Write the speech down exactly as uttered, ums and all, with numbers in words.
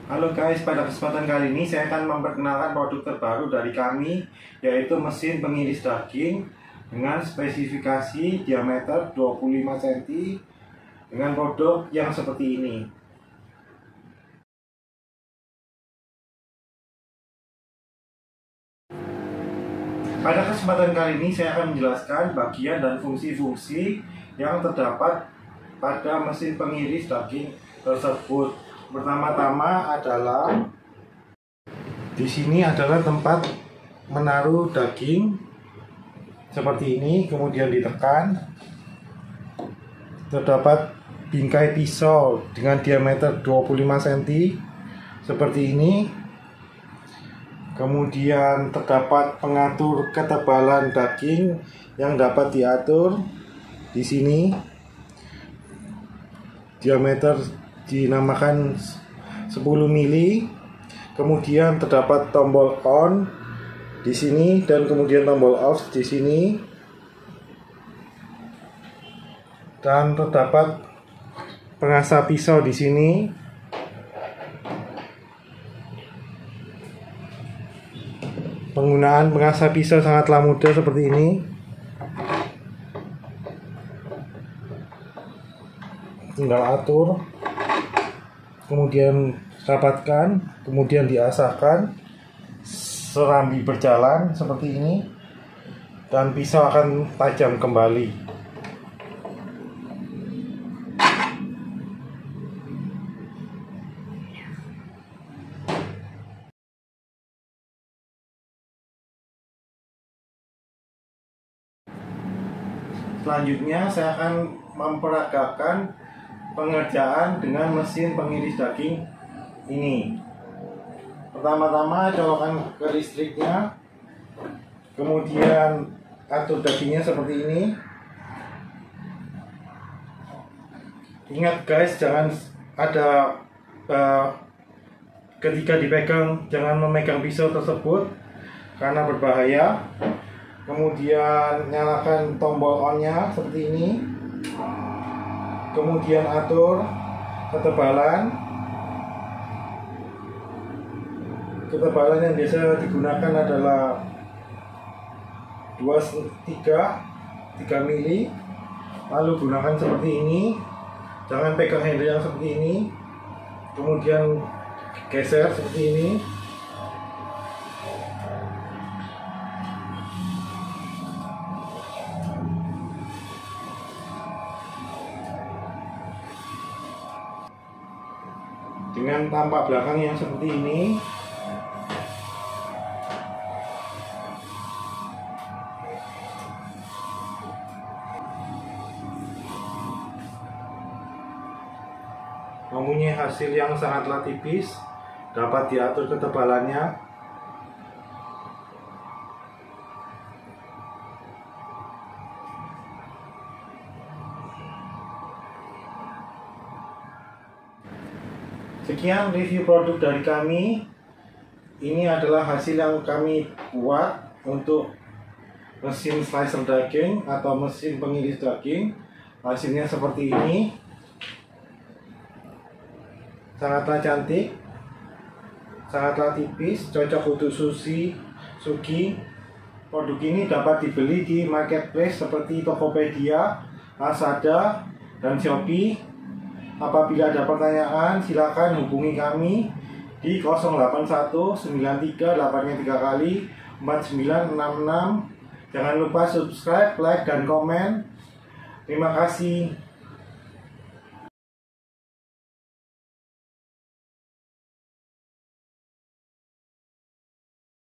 Halo guys, pada kesempatan kali ini saya akan memperkenalkan produk terbaru dari kami, yaitu mesin pengiris daging dengan spesifikasi diameter dua puluh lima sentimeter dengan produk yang seperti ini. Pada kesempatan kali ini saya akan menjelaskan bagian dan fungsi-fungsi yang terdapat pada mesin pengiris daging tersebut. Pertama-tama adalah di sini adalah tempat menaruh daging seperti ini, kemudian ditekan. Terdapat bingkai pisau dengan diameter dua puluh lima sentimeter seperti ini. Kemudian terdapat pengatur ketebalan daging yang dapat diatur di sini. Diameter dinamakan sepuluh mili. Kemudian terdapat tombol on di sini dan kemudian tombol off di sini. Dan terdapat pengasah pisau di sini. Penggunaan pengasah pisau sangatlah mudah seperti ini. Tinggal atur, kemudian rapatkan, kemudian diasahkan serambi berjalan seperti ini, dan pisau akan tajam kembali. Selanjutnya saya akan memperagakan pengerjaan dengan mesin pengiris daging ini. Pertama-tama colokan ke listriknya, kemudian atur dagingnya seperti ini. Ingat guys, jangan ada uh, ketika dipegang, jangan memegang pisau tersebut karena berbahaya. Kemudian nyalakan tombol on-nya seperti ini. Kemudian atur ketebalan. Ketebalan yang biasa digunakan adalah dua koma tiga mili. Lalu gunakan seperti ini. Jangan pegang handle yang seperti ini. Kemudian geser seperti ini. Dengan tampak belakang yang seperti ini. Mempunyai hasil yang sangatlah tipis, dapat diatur ketebalannya. Sekian review produk dari kami. Ini adalah hasil yang kami buat untuk mesin slicer daging atau mesin pengiris daging. Hasilnya seperti ini. Sangatlah cantik, sangatlah tipis, cocok untuk sushi, suki. Produk ini dapat dibeli di marketplace seperti Tokopedia, Lazada, dan Shopee. Apabila ada pertanyaan, silakan hubungi kami di nol delapan satu sembilan tiga delapan tiga kali empat sembilan enam enam. Jangan lupa subscribe, like, dan komen. Terima kasih.